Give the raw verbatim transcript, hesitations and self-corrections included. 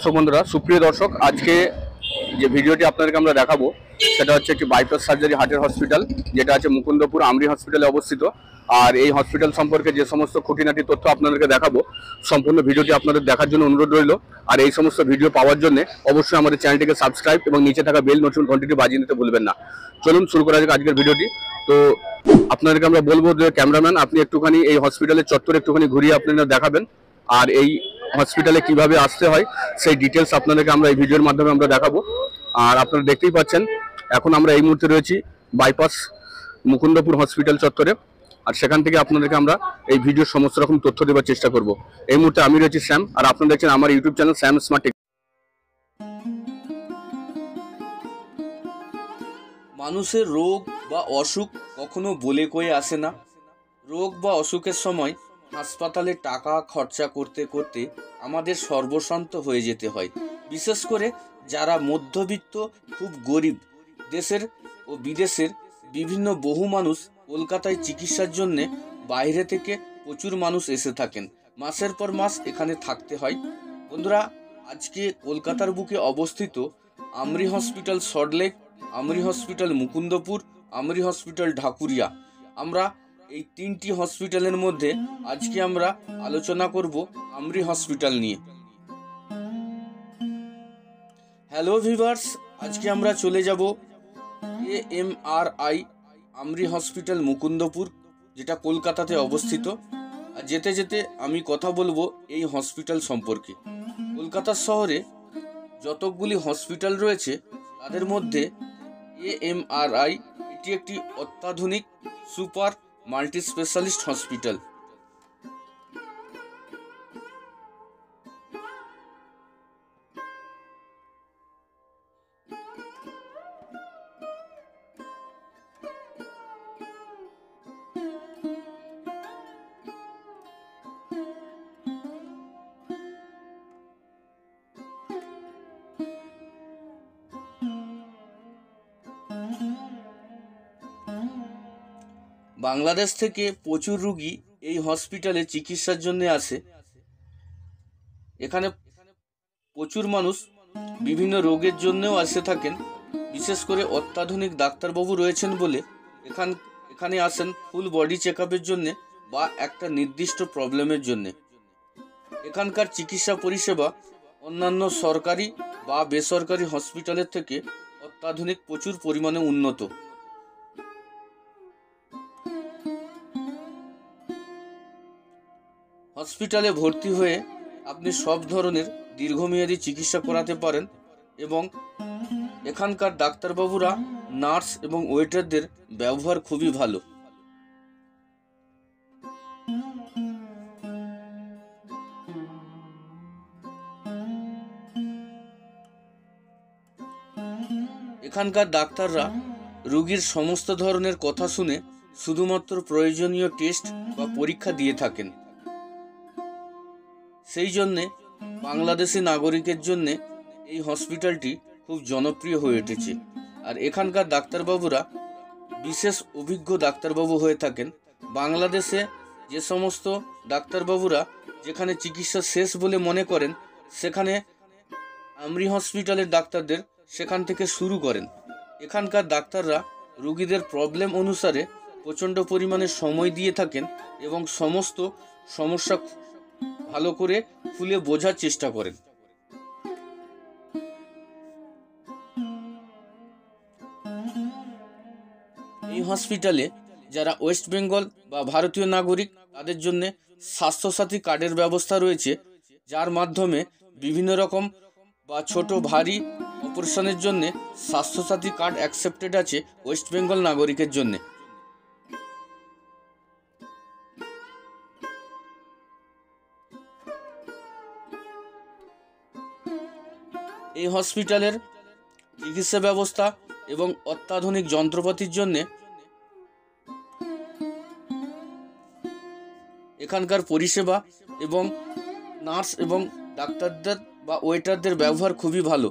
দর্শক বন্ধুরা, সুপ্রিয় দর্শক, আজকে যে ভিডিওটি আপনাদেরকে আমরা দেখাবো সেটা হচ্ছে একটি বাইপাস সার্জারি হার্টের হসপিটাল, যেটা আছে মুকুন্দপুর আমরি হসপিটালে অবস্থিত। আর এই হসপিটাল সম্পর্কে যে সমস্ত খুঁটিনাটি তথ্য আপনাদেরকে দেখাবো, সম্পূর্ণ ভিডিওটি আপনাদের দেখার জন্য অনুরোধ রইল। আর এই সমস্ত ভিডিও পাওয়ার জন্য অবশ্যই আমাদের চ্যানেলটিকে সাবস্ক্রাইব এবং নিচে থাকা বেল নোটিফিকেশন ঘন্টিটি বাজিয়ে নিতে ভুলবেন না। চলুন শুরু করা যাক আজকের ভিডিওটি। তো আপনাদেরকে আমরা বলবো যে ক্যামেরাম্যান, আপনি একটুখানি এই হসপিটালের চত্বরে একটুখানি ঘুরিয়ে আপনারা দেখাবেন, আর এই হসপিটালে কিভাবে আসতে হয় সেই ডিটেলস আপনাদেরকে আমরা এই ভিডিওর মাধ্যমে আমরা দেখাবো। আর আপনারা দেখতেই পাচ্ছেন এখন আমরা এই মুহূর্তে রয়েছি বাইপাস মুকুন্দপুর হসপিটাল চত্বরে, আর সেখান থেকে আপনাদেরকে আমরা এই ভিডিওর সমস্ত রকম তথ্য দেওয়ার চেষ্টা করব। এই মুহূর্তে আমি রয়েছি শ্যাম, আর আপনারা দেখছেন আমার YouTube channel Shyam smart tech. মানুষের রোগ বা অসুখ কখনো বলে কয়ে আসে না। রোগ বা অসুখের সময় হাসপাতালে টাকা খরচা করতে করতে আমাদের সর্বশান্ত হয়ে যেতে হয়। বিশেষ করে যারা মধ্যবিত্ত, খুব গরিব, দেশের ও বিদেশের বিভিন্ন বহু মানুষ কলকাতায় চিকিৎসার জন্যে বাইরে থেকে প্রচুর মানুষ এসে থাকেন। মাসের পর মাস এখানে থাকতে হয়। বন্ধুরা, আজকে কলকাতার বুকে অবস্থিত AMRI hospital Salt Lake, AMRI hospital Mukundapur, AMRI hospital Dhakuria, আমরা এই তিনটি হসপিটালের মধ্যে আজকে আমরা আলোচনা করব আমরি হসপিটাল নিয়ে। হ্যালো ভিউয়ার্স, আজকে আমরা চলে যাব A M R I AMRI hospital Mukundapur, যেটা কলকাতাতে অবস্থিত। আর যেতে যেতে আমি কথা বলবো এই হসপিটাল সম্পর্কে। কলকাতা শহরে যতগুলি হসপিটাল রয়েছে তাদের মধ্যে এ এম আর আই এটি একটি অত্যাধুনিক super multi specialist hospital. Bangladesh থেকে প্রচুর রুগী এই হসপিটালে চিকিৎসার জন্য আসে। এখানে প্রচুর মানুষ বিভিন্ন রোগের জন্যও আসে থাকেন। বিশেষ করে অত্যাধুনিক ডাক্তারবাবু রয়েছেন বলে এখান এখানে আসেন ফুল বডি চেক আপের জন্যে বা একটা নির্দিষ্ট প্রবলেমের জন্যে। এখানকার চিকিৎসা পরিষেবা অন্যান্য সরকারি বা বেসরকারি হসপিটালের থেকে অত্যাধুনিক প্রচুর পরিমাণে উন্নত। হসপিটালে ভর্তি হয়ে আপনি সব ধরনের দীর্ঘমেয়াদী চিকিৎসা করাতে পারেন এবং এখানকার ডাক্তারবাবুরা, নার্স এবং ওয়েটারদের ব্যবহার খুবই ভালো। এখানকার ডাক্তাররা রোগীর সমস্ত ধরনের কথা শুনে শুধুমাত্র প্রয়োজনীয় টেস্ট বা পরীক্ষা দিয়ে থাকেন। সেই জন্যে বাংলাদেশি নাগরিকের জন্যে এই হসপিটালটি খুব জনপ্রিয় হয়ে উঠেছে। আর এখানকার ডাক্তারবাবুরা বিশেষ অভিজ্ঞ ডাক্তারবাবু হয়ে থাকেন। বাংলাদেশে যে সমস্ত ডাক্তারবাবুরা যেখানে চিকিৎসা শেষ বলে মনে করেন, সেখানে আমরি হসপিটালের ডাক্তারদের সেখান থেকে শুরু করেন। এখানকার ডাক্তাররা রোগীদের প্রবলেম অনুসারে প্রচণ্ড পরিমাণে সময় দিয়ে থাকেন এবং সমস্ত সমস্যা ভালো করে খুলে বোঝার চেষ্টা করেন। এই হসপিটালে যারা ওয়েস্ট বেঙ্গল বা ভারতীয় নাগরিক, তাদের জন্য স্বাস্থ্যসাথী কার্ডের ব্যবস্থা রয়েছে, যার মাধ্যমে বিভিন্ন রকম বা ছোট ভারী অপারেশনের জন্য স্বাস্থ্যসাথী কার্ড অ্যাকসেপ্টেড আছে ওয়েস্ট বেঙ্গল নাগরিকের জন্য। এই হসপিটালের চিকিৎসা ব্যবস্থা এবং অত্যাধুনিক যন্ত্রপাতির জন্য এখানকার পরিষেবা এবং নার্স এবং ডাক্তারদের বা ওয়েটারদের ব্যবহার খুবই ভালো।